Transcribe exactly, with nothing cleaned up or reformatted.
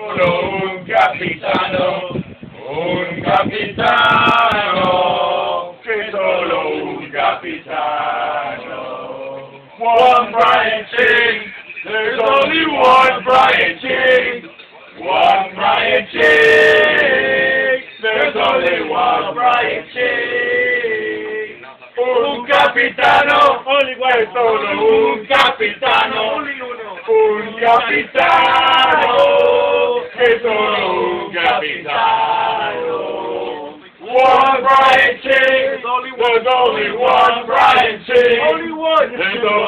Solo un capitano, un capitano, que solo un capitano. One Brian Ching, there's only one Brian Ching. One Brian Ching, there's only one Brian Ching. Un capitano, es solo un capitano. Un capitano, es solo un capitano. One Brian Ching, there's only one Brian Ching. Only one. There's only